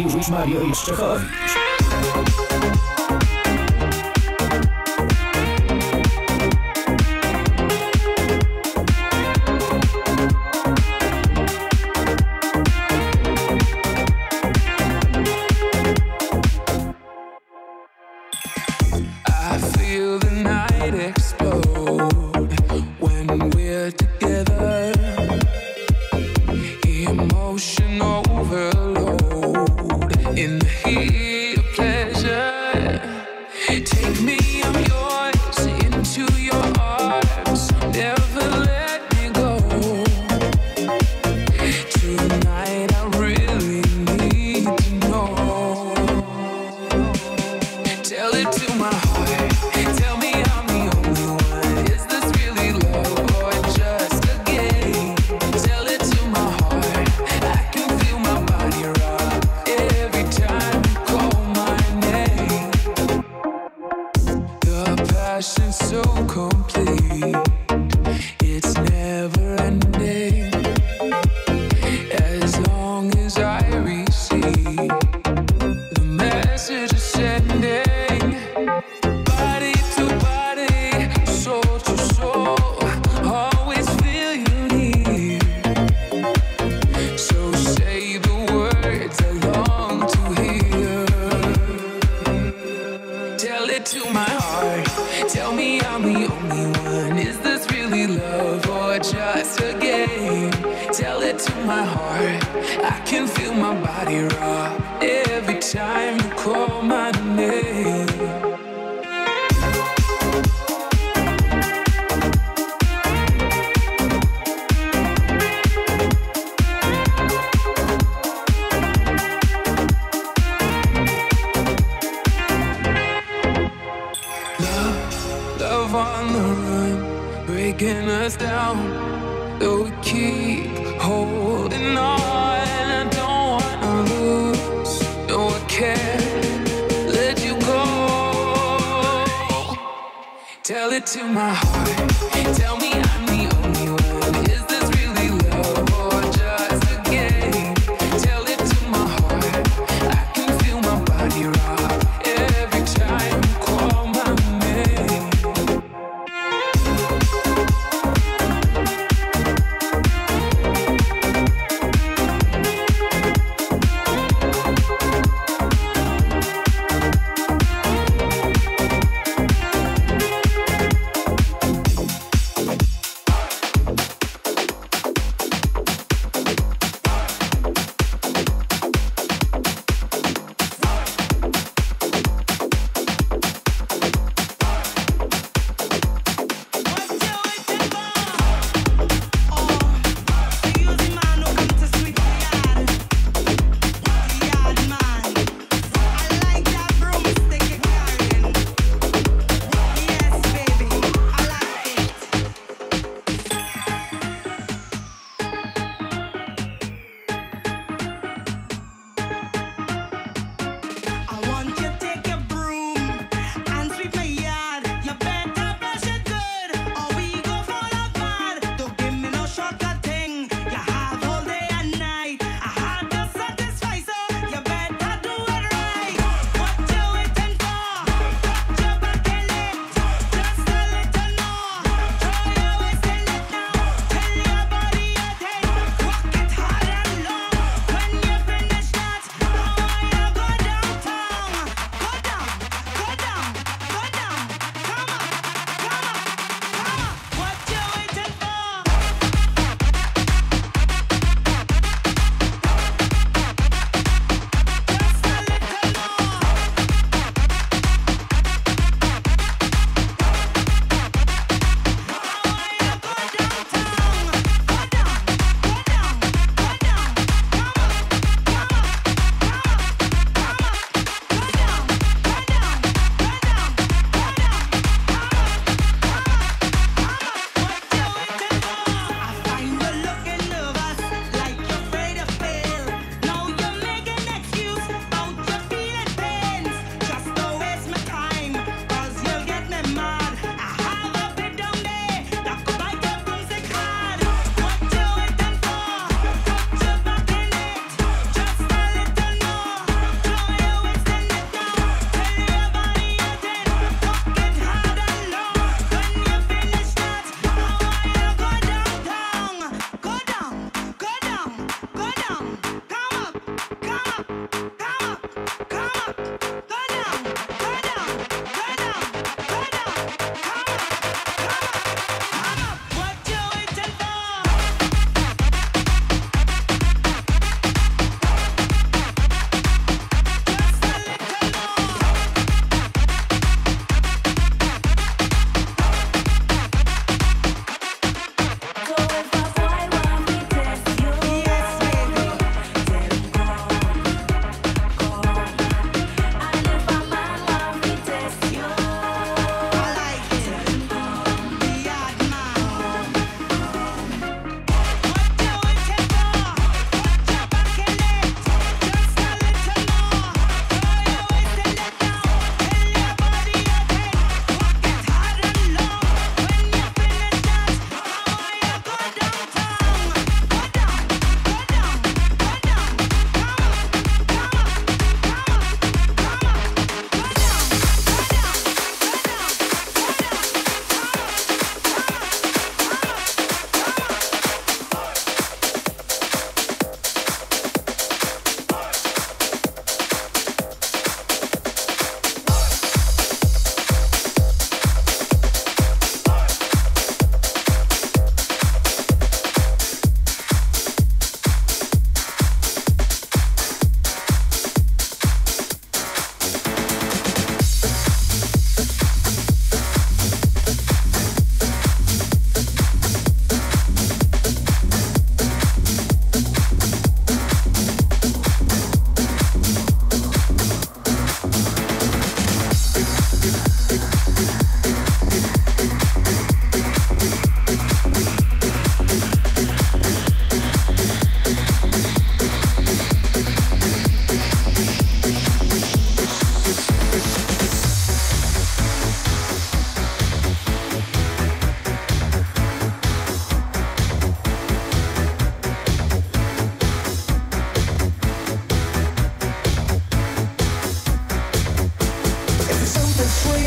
Mariusz Czechowicz.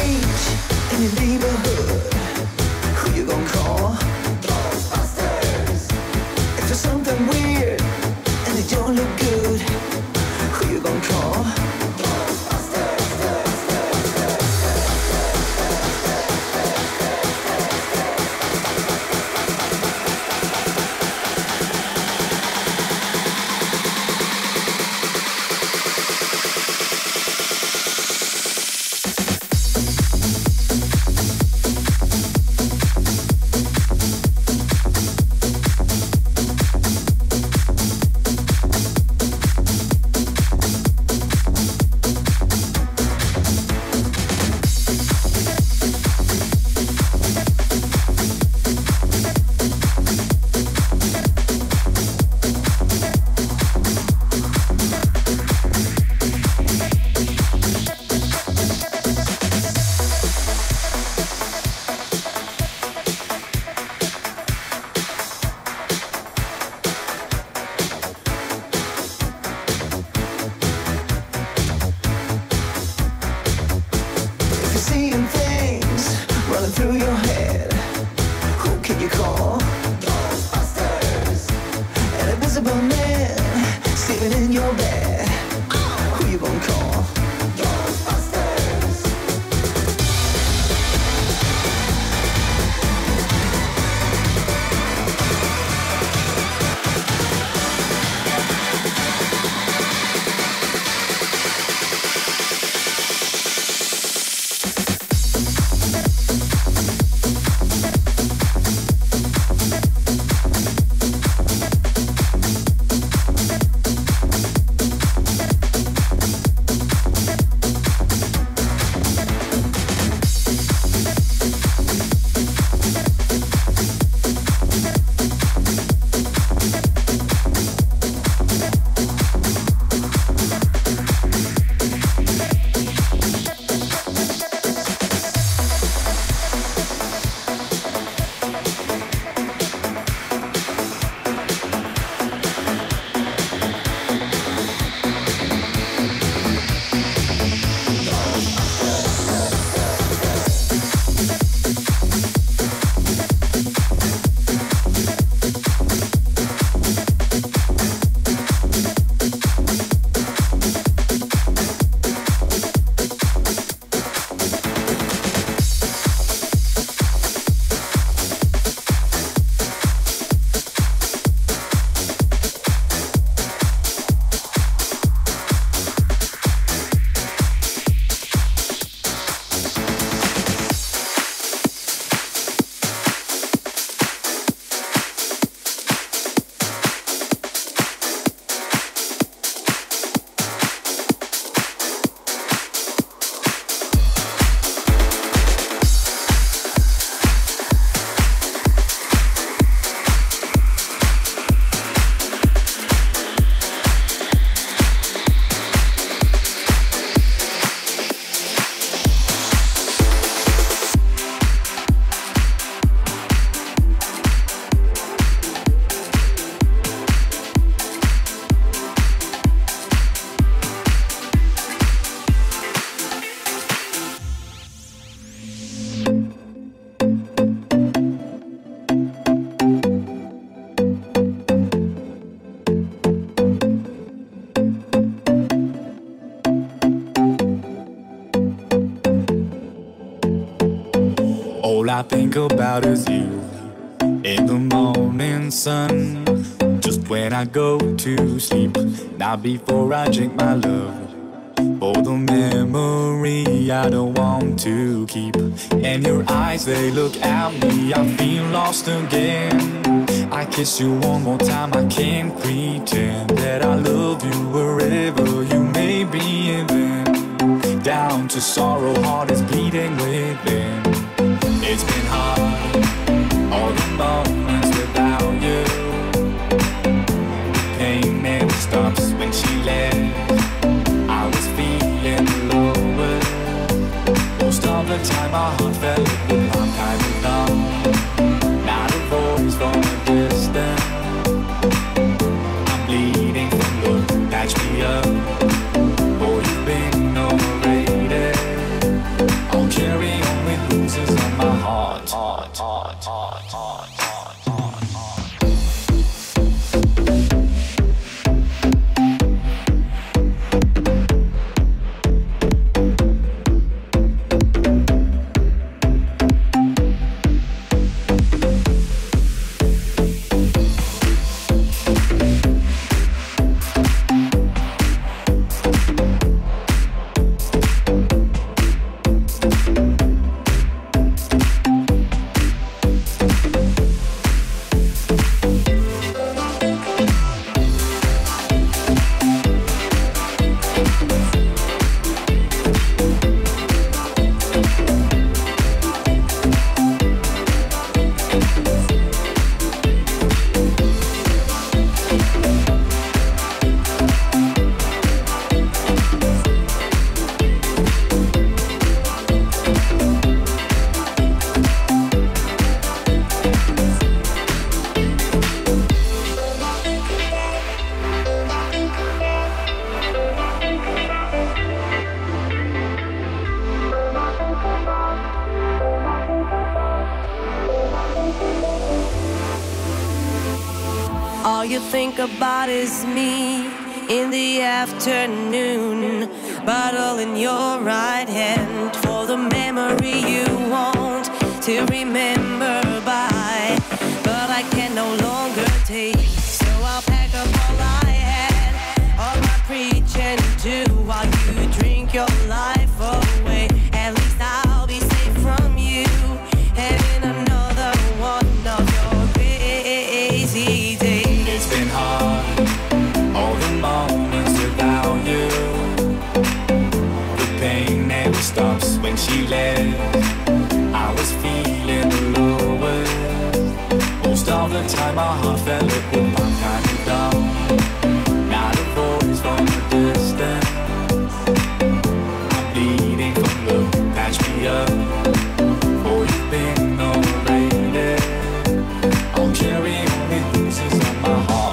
change in your neighborhood, who you gonna call? Ghostbusters. If there's something weird and it don't look good, who you gonna call? All I think about is you in the morning sun, just when I go to sleep, not before I drink my love. For the memory I don't want to keep. And your eyes, they look at me, I feel lost again. I kiss you one more time, I can't pretend that I love you wherever you may be. And then down to sorrow, heart is bleeding within. It's been hard, all the moments without you. Pain never stops when she left. I was feeling lower. Most of the time my heart felt like I'm kind of numb. Not a voice from a distance. I'm bleeding from love, patch me up. Oh, you've been overrated. I'll carry All you think about is me in the afternoon. Bottle in your right hand for the memory you want to remember by. But I can no longer take, so I'll pack up all I had, all my preaching to, while you drink your life away. At least I'll be safe from you, having another one of your crazy days. It's been hard, all the moments without you. The pain never stops when she left. I was feeling the lowest. Most of the time my heart felt it would pump kind of down. Now the voice from a distance, I'm bleeding from love, patch me up. Oh, you've been overrated. I'll carry on the pieces of my heart.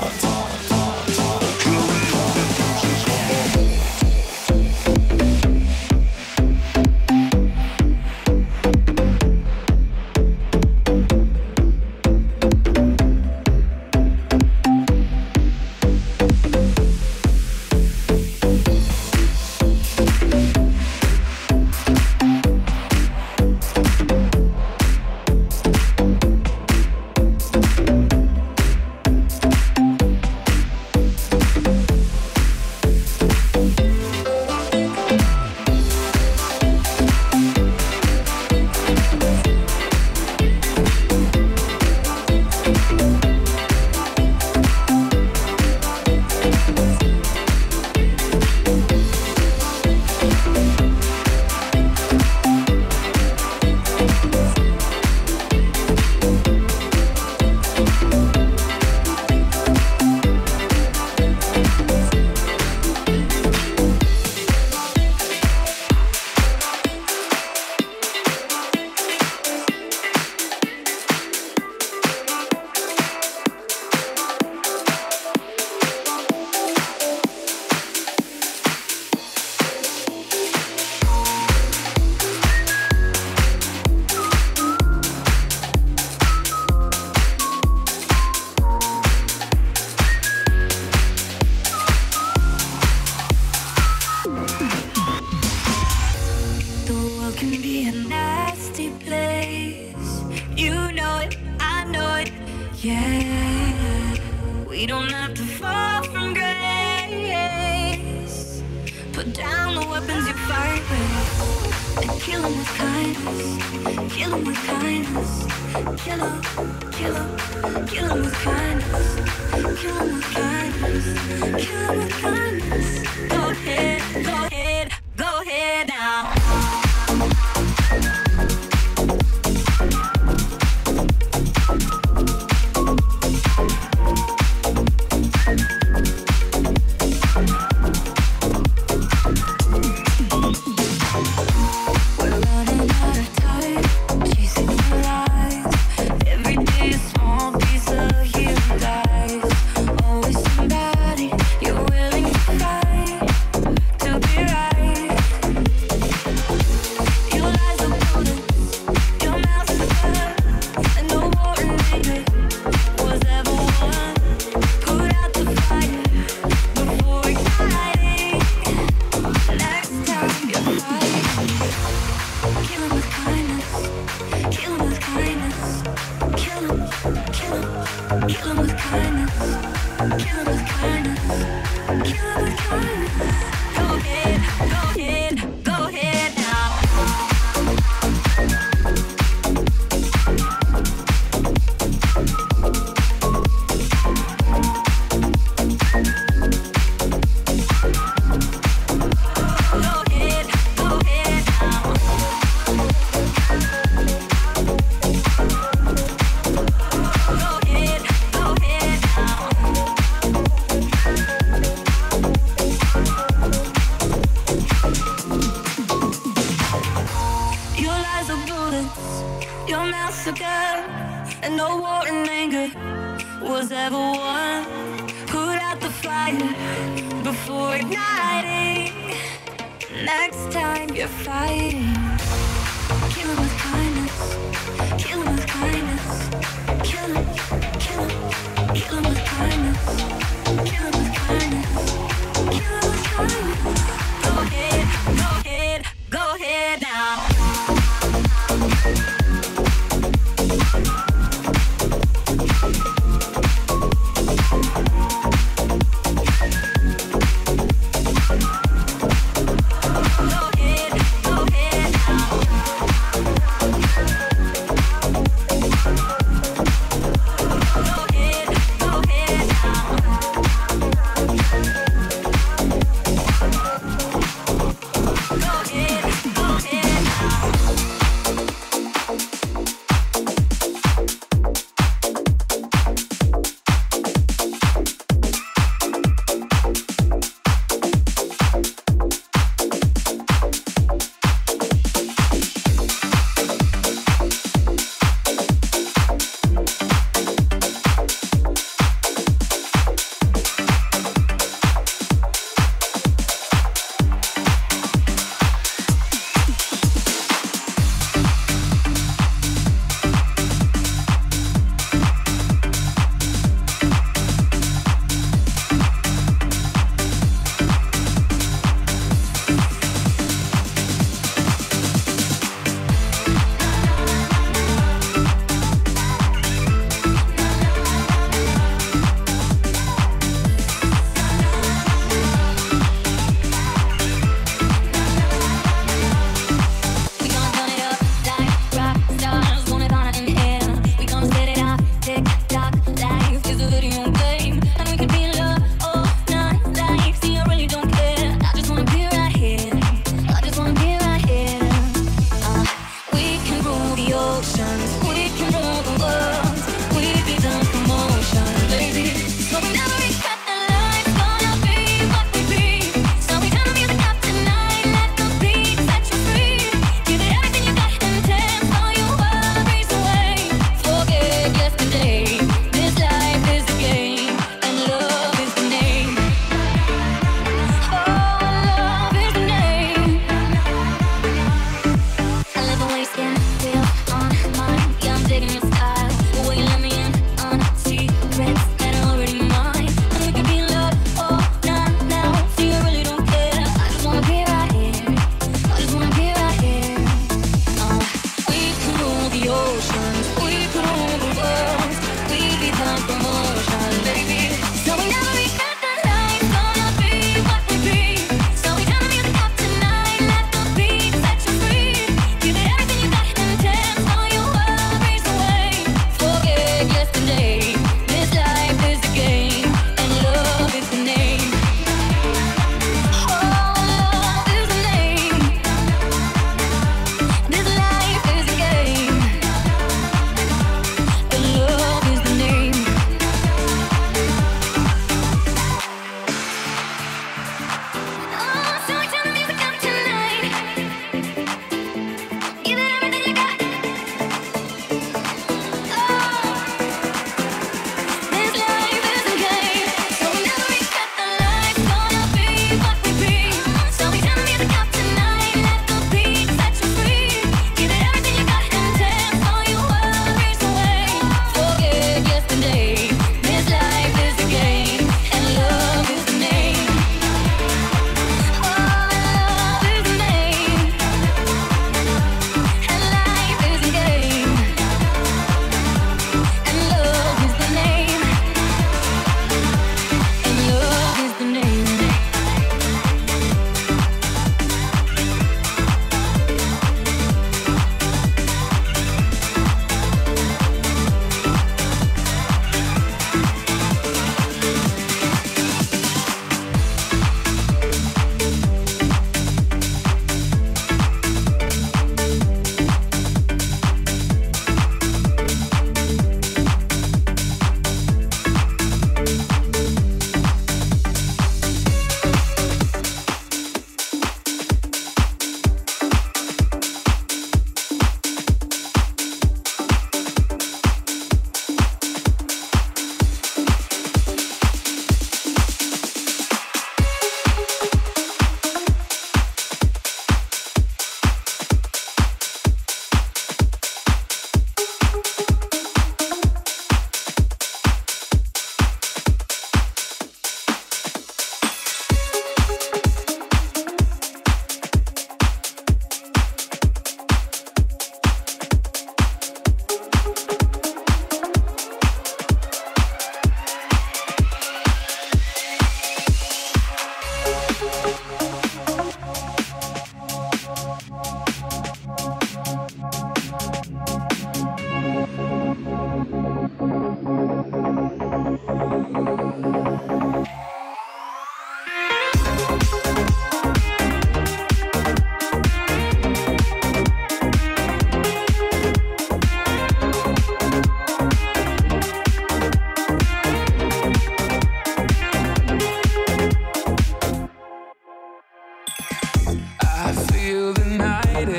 Kill 'em with kindness. Kill 'em, kill 'em,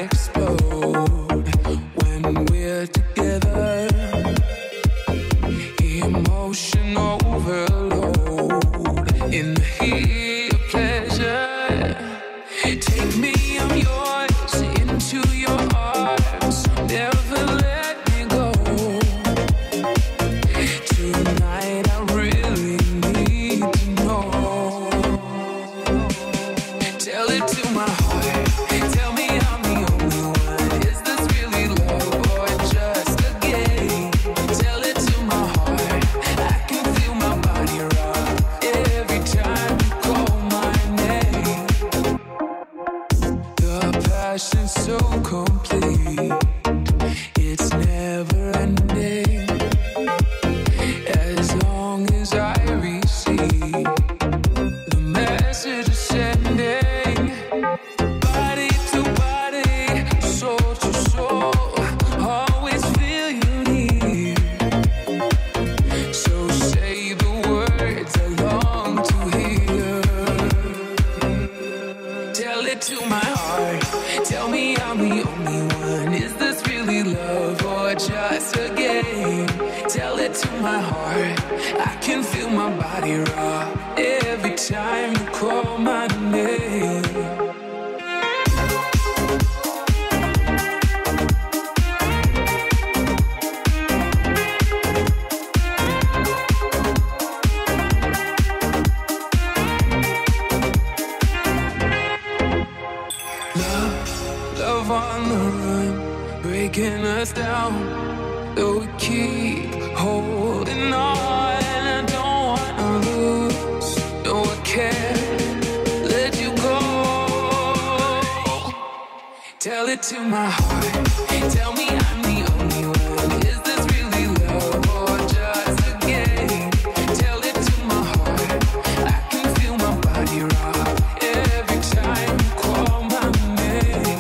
explode when we're together. Emotion overload in the heat of pleasure. Take me, I'm yours, into your arms. Never let me go. Tonight I really need to know. Tell it to my heart. Tell me I'm the only one. Is this really love or just a game? Tell it to my heart. I can feel my body rock every time you call my name. The passion's so complete. It's never ending. As long as I receive the message is sending. Body to body, soul to soul, always feel you near. So say the words I long to hear. Tell it to my heart. Tell me I'm the only one. Is this really love or just a game? Tell it to my heart. I can feel my body rock every time you call my name. Love on the run, breaking us down. Though we keep holding on, I don't wanna lose. No, I can't let you go. Tell it to my heart. Tell me I'm the only one. Is this really love or just a game? Tell it to my heart. I can feel my body rock every time you call my name.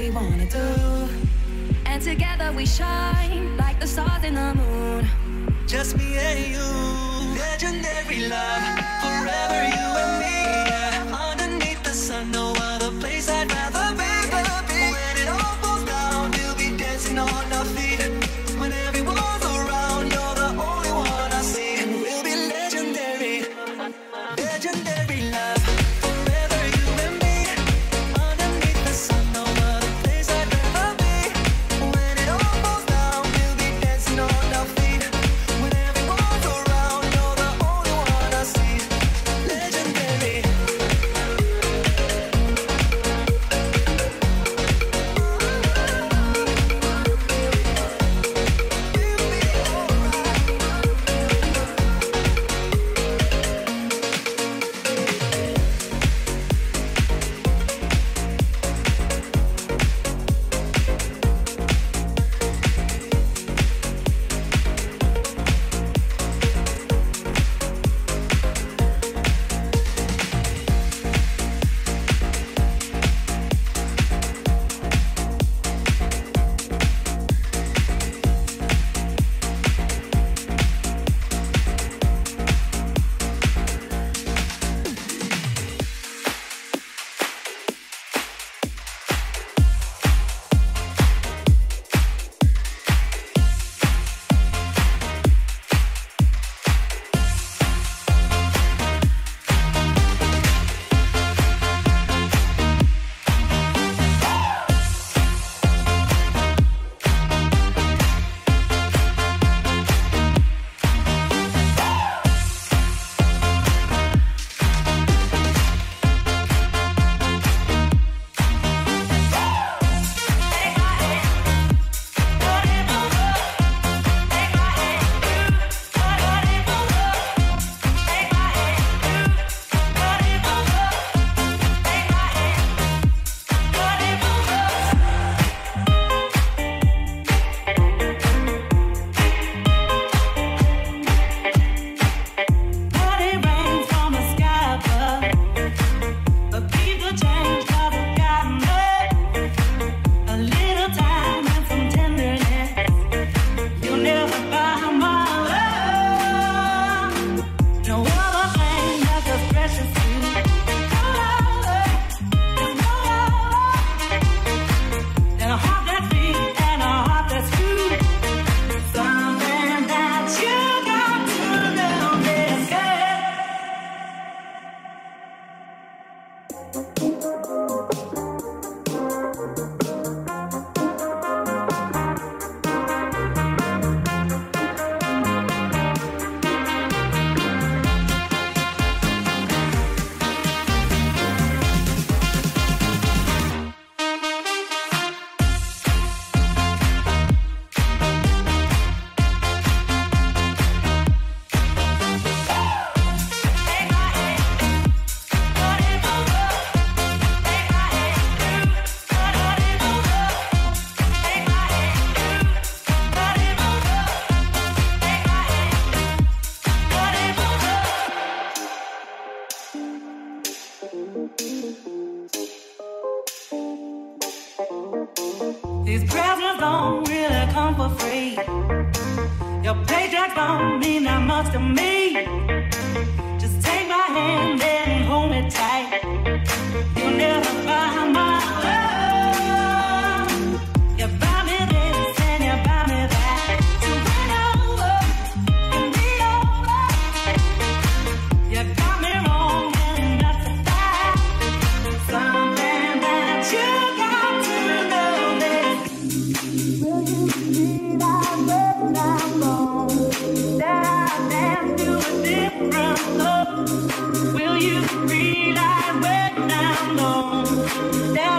we wanna do. And together we shine like the stars in the moon. Just me and you, legendary love, forever you and me. Yeah. Underneath the sun, no other place I'd rather be. When it all falls down, we'll be dancing on our feet. When everyone's around, you're the only one I see. And we'll be legendary, legendary love, forever you and me. Underneath the sun, no other place I'd rather be. When it all falls down, we'll be dancing on our feet. When everyone's around, you're the only one I see. Legendary. These presents don't really come for free. Your paycheck don't mean that much to me. Just take my hand and hold me tight. You'll never buy my love. You buy me this and you buy me that. So bring over and be over. You got me wrong and that's a fact. Something that you got to know this. Will you see that when I'm gone? That I dance to a different love. Will you realize when I'm gone? That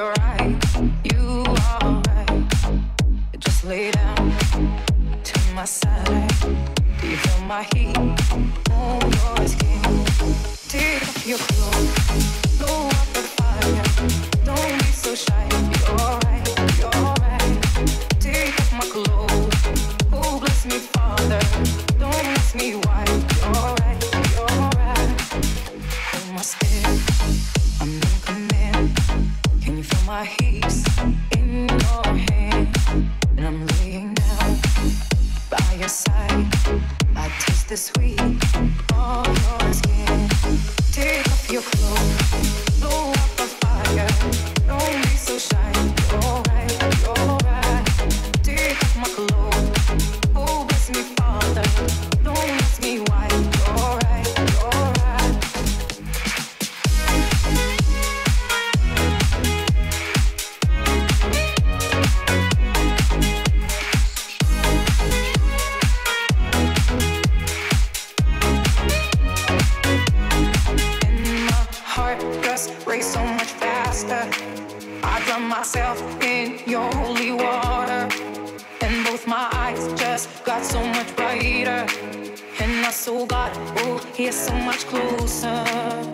you're right, you are right. Just lay down to my side. Do you feel my heat on your skin? Take off your clothes, blow up the fire. Don't be so shy. You're right, you're right. Take off my clothes. Oh, bless me, Father. Don't ask me why. You're right, you're right. Hold my step, I'm in command. Can you feel my heat in your hand? And I'm laying down by your side. I taste the sweet of your skin. Take off your clothes, blow up a fire. Don't be so shy. You're right, you're right. Take off my clothes. Oh, bless me, Father. Don't ask me why. You're right, you're right. Race so much faster. I drown myself in your holy water, and both my eyes just got so much brighter, and my soul got, oh, here so much closer.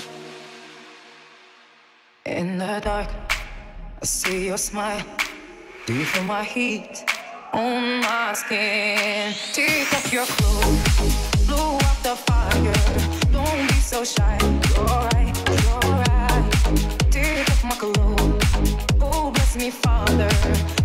In the dark, I see your smile. Do you feel my heat on my skin? Take off your clothes, blow up the fire. Don't be so shy. You're right, you're right. Take off my clothes. Oh, bless me, Father.